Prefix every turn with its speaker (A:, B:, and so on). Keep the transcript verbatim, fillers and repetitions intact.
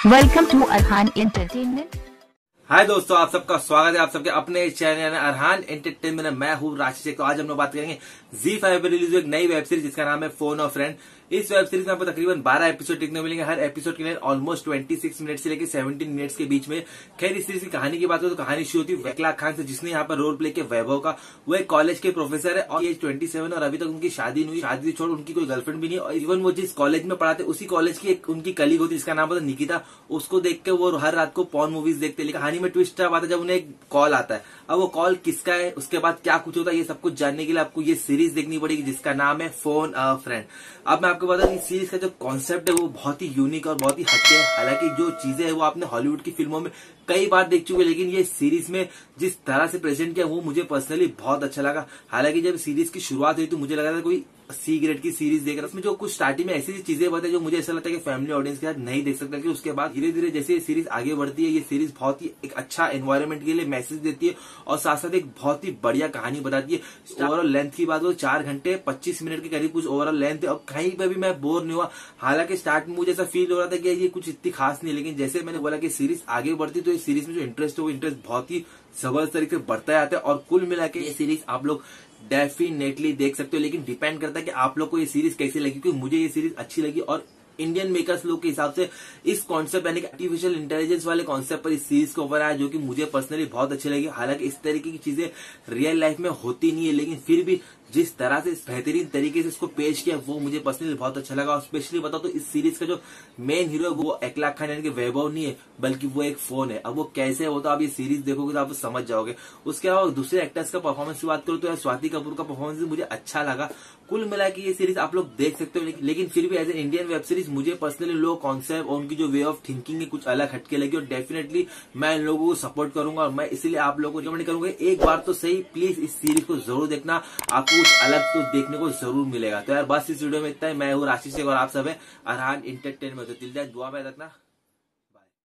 A: Welcome to Arhan entertainment.
B: Hi दोस्तों, आप सबका स्वागत है आप सबके अपने चैनल अरहान एंटरटेनमेंट में। मैं हूँ राशि शेख। तो आज हम लोग बात करेंगे ज़ी फाइव पर रिलीज हुई एक नई वेब सीरीज जिसका नाम है फोन और फ्रेंड। इस वेब सीरीज में आपको तकरीबन बारह एपिसोड देखने को मिलेंगे। हर एपिसोड के लिए ऑलमोस्ट छब्बीस मिनट से लेकर सत्रह मिनट्स के बीच में। खैर, इस सीरीज की कहानी की बात करें तो कहानी शुरू होती है इकलाक खान से, जिसने यहाँ पर रोल प्ले किया वैभव का। वो एक कॉलेज के प्रोफेसर है और एज सत्ताईस और अभी तक उनकी शादी नहीं हुई। शादी छोड़ उनकी कोई गर्लफ्रेंड भी नहीं है। और इवन वो जिस कॉलेज में पढ़ाते उसी कॉलेज की एक उनकी कलीग होती है जिसका नाम होता है निकिता। उसको देख के वो हर रात को पॉर्न मूवीज देखते हैं। लेकिन कहानी में ट्विस्ट आता है जब उन्हें एक कॉल आता है। अब वो कॉल किसका है, उसके बाद क्या कुछ होता है, ये सब कुछ जानने के लिए आपको ये सीरीज देखनी पड़ेगी जिसका नाम है फोन अ फ्रेंड। अब मैं आपको बता दूं, इस सीरीज का जो कॉन्सेप्ट है वो बहुत ही यूनिक और बहुत ही हटके है। हालांकि जो चीजें है वो आपने हॉलीवुड की फिल्मों में कई बार देख चुके, लेकिन ये सीरीज में जिस तरह से प्रेजेंट किया वो मुझे पर्सनली बहुत अच्छा लगा। हालांकि जब सीरीज की शुरुआत हुई तो मुझे लगा था कोई सी ग्रेड की सीरीज देख रहा। उसमें जो कुछ स्टार्टिंग में ऐसी चीजें बताई जो मुझे ऐसा लगता है कि फैमिली ऑडियंस के साथ नहीं देख सकता। लेकिन उसके बाद धीरे धीरे जैसे ये सीरीज आगे बढ़ती है, ये सीरीज बहुत ही एक अच्छा एनवायरनमेंट के लिए मैसेज देती है और साथ साथ एक बहुत ही बढ़िया कहानी बताती है। ओवरऑल लेंथ की बात हो, चार घंटे पच्चीस मिनट के करीब कुछ ओवरऑल लेंथ है और कहीं पर भी मैं बोर नहीं हुआ। हालांकि स्टार्ट में मुझे ऐसा फील हो रहा था कि ये कुछ इतनी खास नहीं, लेकिन जैसे मैंने बोला कि सीरीज आगे बढ़ती तो इस सीरीज में जो इंटरेस्ट है वो इंटरेस्ट बहुत ही जबरदस्त तरीके से बढ़ता जाता है। और कुल मिला के ये सीरीज आप लोग डेफिनेटली देख सकते हो, लेकिन डिपेंड करता है कि आप लोग को ये सीरीज कैसी लगी। क्योंकि मुझे ये सीरीज अच्छी लगी और इंडियन मेकर्स लोग के हिसाब से इस कॉन्सेप्ट यानी कि आर्टिफिशियल इंटेलिजेंस वाले कॉन्सेप्ट पर इस सीरीज के ऊपर आया, जो कि मुझे पर्सनली बहुत अच्छी लगी। हालांकि इस तरीके की चीजें रियल लाइफ में होती नहीं है, लेकिन फिर भी जिस तरह से बेहतरीन तरीके से इसको पेश किया वो मुझे पर्सनली बहुत अच्छा लगा। और स्पेशली बताओ तो इस सीरीज का जो मेन हीरो है वो इकलाक खान यानी कि वैभव नहीं है, बल्कि वो एक फोन है। अब वो कैसे है वो तो आप ये सीरीज देखोगे तो आप समझ जाओगे। उसके अलावा दूसरे एक्टर्स का परफॉर्मेंस की बात करूँ तो स्वाति कपूर का परफॉर्मेंस मुझे अच्छा लगा। कुल मिला के ये सीरीज आप लोग देख सकते हो, लेकिन फिर भी as a Indian web series मुझे पर्सनली लो कॉन्सेप्ट और उनकी जो वे ऑफ थिंकिंग है कुछ अलग हटके लगी। और डेफिनेटली मैं इन लोगों को सपोर्ट करूंगा और मैं इसलिए आप लोगों को रिकमेंड करूंगा एक बार तो सही प्लीज इस सीरीज को जरूर देखना, आपको कुछ अलग तो देखने को जरूर मिलेगा। तो यार बस इस वीडियो में इतना ही। मैं हूँ राशि शेख और आप सब है अरहान एंटरटेनमेंट। तो दिल दुआ में रखना।